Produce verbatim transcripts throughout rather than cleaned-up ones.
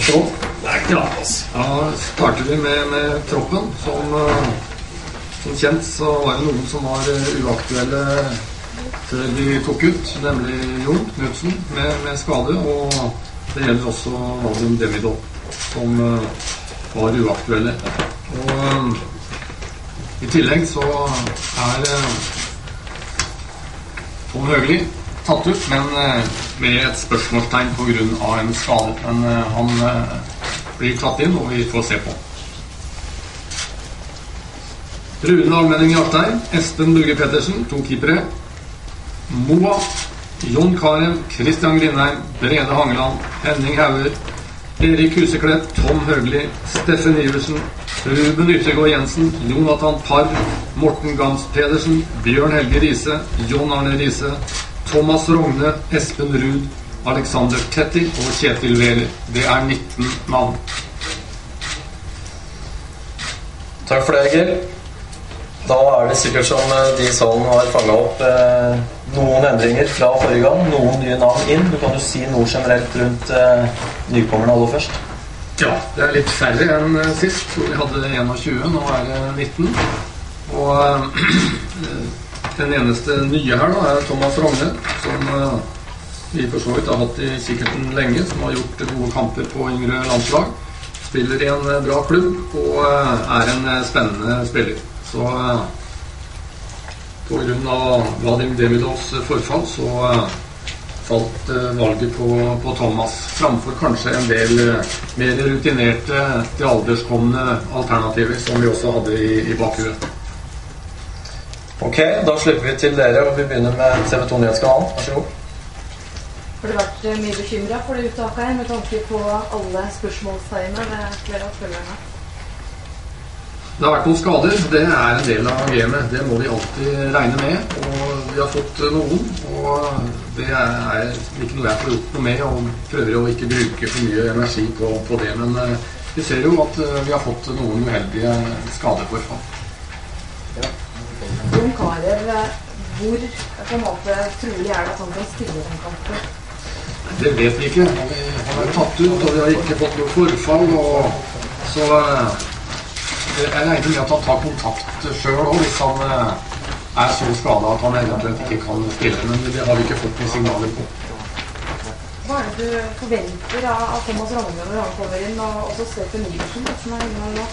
Så, ja, da starter vi med, med troppen. Som, som kjent så var det noen som var uaktuelle før vi tok ut, nemlig Jon Knudsen med, med skade, og det gjelder også Vadim Demidov, som var uaktuelle. Og i tillegg så er Tom Høgli tatt ut, men med et spørsmålstegn på grunn av en skade. Men han blir tatt inn, og vi får se på. Rune Almenning Hjartein, Espen Burge Pettersen, to keepere. Moa, Jon Karev, Christian Grindheim, Brede Hangeland, Henning Hauer, Erik Huseklepp, Tom Høgli, Steffen Iversen, Ruben Yttergård Jensen, Jonathan Parr, Morten Gams Pedersen, Bjørn Helge Riise, John Arne Riise, Thomas Rogne, Espen Ruud, Alexander Tetti og Kjetil Wehler. Det er nitten navn. Takk for det, Egil. Da er det sikkert som de i salen har fanget opp eh, noen endringer fra forrige gang, noen nye navn inn. Du kan jo si noe generelt rundt eh, nykommerne aller først. Ja, det er litt færre enn sist. Vi hadde tjueen, nå er det nitten. Og eh, den eneste nye her da er Thomas Rogne, som eh, vi for så vidt har hatt i kikkerten lenge, som har gjort gode kamper på yngre landslag. Spiller i en bra klubb og eh, er en spennende spiller. Så eh, på grunn av Vadim Demidovs forfall så eh, falt eh, valget på, på Thomas framfor kanskje en del eh, mer rutinerte til alderskommende alternativer som vi også hadde i, i bakhuet. Ok, da slipper vi til dere, og vi begynner med T V to Nyhetskanalen. Vær så god. Har du vært mye bekymret for det uttaket her med tanke på alle spørsmålstegnene ved flere av følgerne? Det har vært noen skader, det er en del av gamet, det må vi alltid regne med, og vi har fått noen, og det er ikke noe jeg får gjort noe med, og prøver å ikke bruke for mye energi på, på det, men vi ser jo at vi har fått noen uheldige skadeforfall. Ja. Jon Karev, hvor på en måte trolig er det at han kan stille den kampen? Det vet vi ikke, han er tatt ut, og vi har ikke fått noe forfall, og så jeg regner med at han tar kontakt selv også, hvis han er så skadet at han eventuelt ikke kan spille, men det har vi ikke fått noen signaler på. Hva er det du forventer av Thomas Rogne når han kommer inn, og også Steffen Iversen, som er inne nå?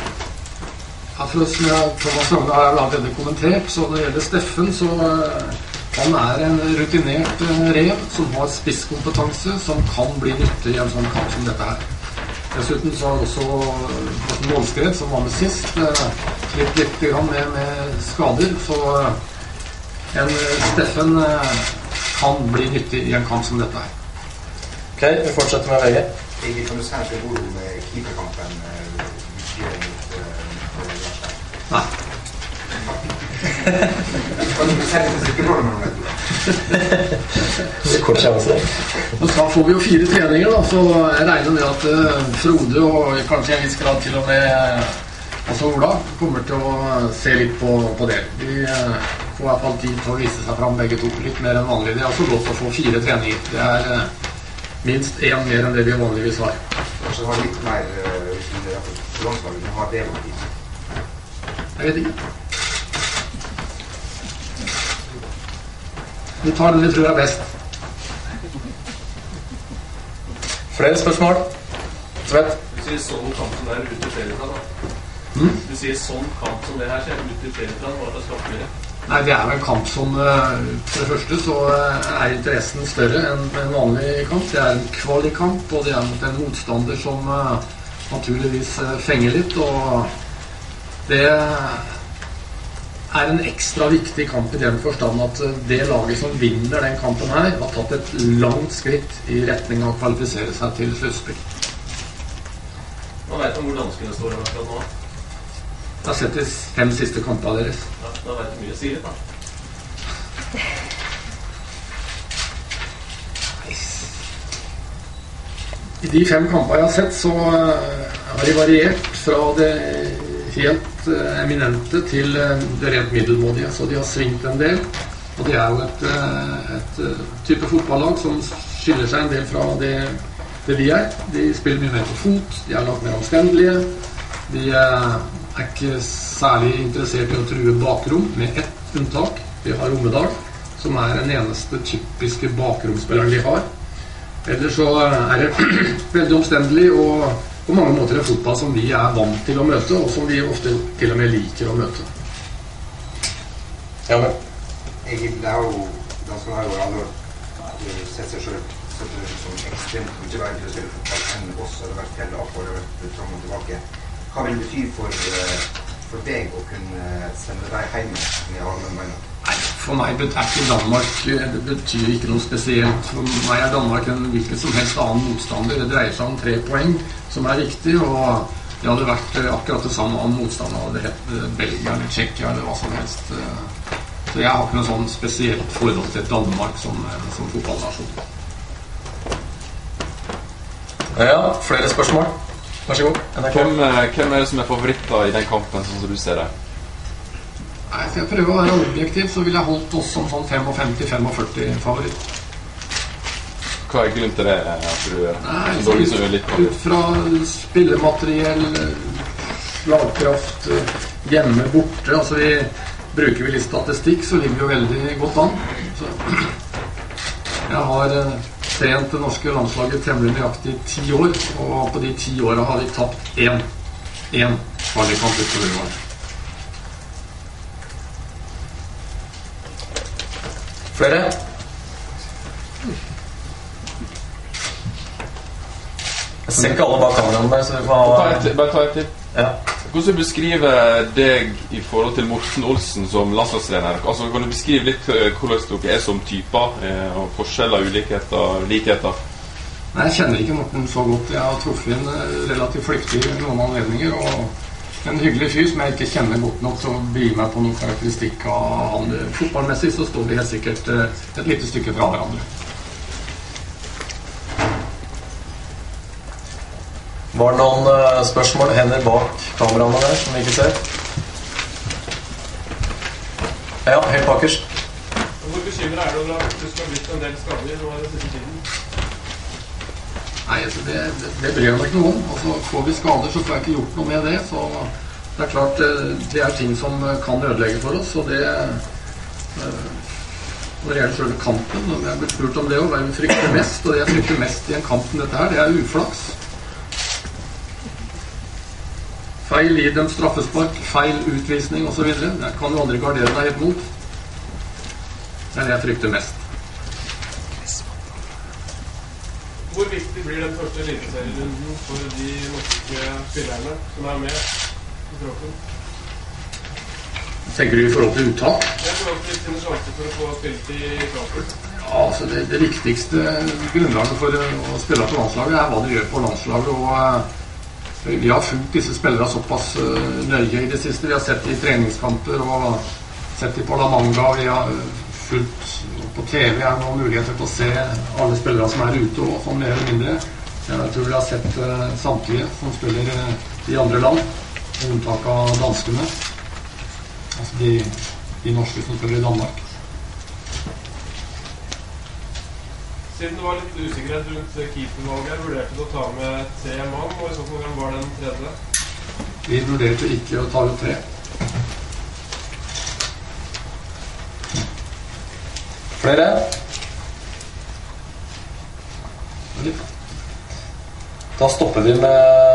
Ja, for oss med Thomas Rogne har jeg allerede kommentert, så når det gjelder Steffen, så han er en rutinert rev som har spisskompetanse, som kan bli nyttig i en sånn kamp som dette her. Dessuten så har også Morten Målskred, som var med sist, slitt litt med, med skader, så en Steffen kan bli nyttig i en kamp som dette her. Ok, vi fortsetter med V G. Egil, kan du si at det går med keeperkampen Nei. Kan du si at det ikke går med noe? Det er kort sjanse. Og så får vi jo fire treninger da, så jeg regner med at uh, Frode og kanskje en viss grad til og med altså Ola kommer til å se litt på, på det. Vi uh, får i hvert fall tid til å vise seg fram begge to litt mer enn vanlig. Det er også godt å få fire treninger. Det er uh, minst en mer enn det vi vanligvis har. Kanskje det var litt mer uh, hvis vi har fått landslaget, men har det over tid? Jeg vet ikke. Vi tar det vi tror er best. Flere spørsmål? Tvedt? Du sier sånn kamp som det er ute i Ferieplan, da. Mm? Du sier sånn kamp som det her ser ute i Ferieplan, hva er det skal bli? Nei, det er jo en kamp som, for det første så er interessen større enn en vanlig kamp. Det er en kvalikamp, og det er mot en motstander som naturligvis fenger litt, og det er en ekstra viktig kamp i den forstand at det laget som vinner den kampen her har tatt et langt skritt i retning av å kvalifisere seg til sluttspill. Hva vet du om hvor danskene står akkurat nå? Jeg har sett de fem siste kampene deres. Ja, da vet du mye å si litt, da. I de fem kampene jeg har sett, så har de variert fra det helt eminente til det rent middelmådige, så de har svingt en del, og det er jo et, et type fotballag som skiller seg en del fra det det vi er. De spiller mye mer på fot, de er langt mer omstendelige. De er ikke særlig interessert i å true bakrom, med ett unntak. Vi har Romedal, som er den eneste typiske bakromspilleren de har. Ellers så er det veldig omstendelig og på mange måter en fotball som vi er vant til å møte, og som vi ofte til og med liker å møte. Ja, men Jeg har jo danskene har jo aldri sett seg selv som ekstremt mye verdt til å spille fotball enn oss, har det vært hele opp og det har vært fram og tilbake. Hva vil det bety for, for deg å kunne sende deg hjem med armen og beina? Nei, for meg er ikke Danmark, det betyr ikke noe spesielt. For meg er Danmark en hvilken som helst annen motstander. Det dreier seg om tre poeng som er riktig, og det hadde vært akkurat det samme om motstander hadde hett Belgia eller Tsjekkia eller hva som helst. Så jeg har ikke noe sånn spesielt forhold til Danmark som, som fotballnasjon. Ja, flere spørsmål. Vær så god. Hvem, hvem er det som er favoritter i den kampen, sånn som du ser det? Nei, Hvis jeg prøver å være objektiv, så vil jeg holdt oss som sånn femtifem til femogførti favoritt. Hva er grunnen til det? At du, Nei, så dårlig som litt på? Ut fra spillemateriell, slagkraft, hjemme, borte. Altså vi bruker vi litt statistikk, så ligger vi jo veldig godt an. Så jeg har trent det norske landslaget temmelig nøyaktig i ti år, og på de ti årene har vi tapt én. Én farlig kamp ut på Uruguay. Flere? Jeg ser ikke alle bak kameraene der, så vi får ta et, bare ta et til. Ja. Hvordan beskriver deg i forhold til Morten Olsen som landslagstrener? Altså, kan du beskrive litt hvordan dere er som typer, og forskjeller, ulikheter, likheter? Nei, jeg kjenner ikke Morten så godt. Jeg har truffet en relativt flyktig i noen anledninger, og en hyggelig fyr som jeg ikke kjenner godt nok til å bli meg på noen karakteristikk av han. Fotballmessig så står vi helt sikkert et lite stykke fra hverandre. Var det noen uh, spørsmål, hender bak kameraene der, som vi ikke ser? Ja, helt bakerst. Hvor bekymret er det over at du skal ha blitt en del skader nå i den siste tiden? Nei, altså det, det, det bryr jeg meg ikke noe om. Altså, får vi skader, så får jeg ikke gjort noe med det. Så det er klart, det er ting som kan ødelegge for oss, og det når det gjelder selve kampen, når jeg har blitt spurt om det, og hva jeg frykter mest, og det jeg frykter mest i en kamp som dette her, det er uflaks. Feil i dem straffespark, feil utvisning og så videre. Det kan jo aldri gardere deg helt mot. Det er det jeg frykter mest. Hvor viktig blir den første eliteserierunden for de norske spillerne som er med i troppen? Tenker du i forhold til uttak? Jeg tror at det finnes sjanser for å få spilt i troppen. Ja, altså det, det viktigste grunnlaget for å spille på landslaget er hva du gjør på landslaget, og vi har fulgt disse spillere såpass nøye i det siste. Vi har sett de i treningskamper og sett de på La Manga. Vi har fulgt på T V. Er noen muligheter til å se alle spillere som er ute og sånn mer eller mindre. Jeg tror vi har sett samtlige som spiller i andre land, med unntak av danskene. Altså de, de norske som spiller i Danmark. Siden det var litt usikkerhet rundt keepervalget her, vurderte du å ta med tre mann, og i så fall hvem var den tredje? Vi vurderte ikke å ta ut tre. Flere? Da stopper vi med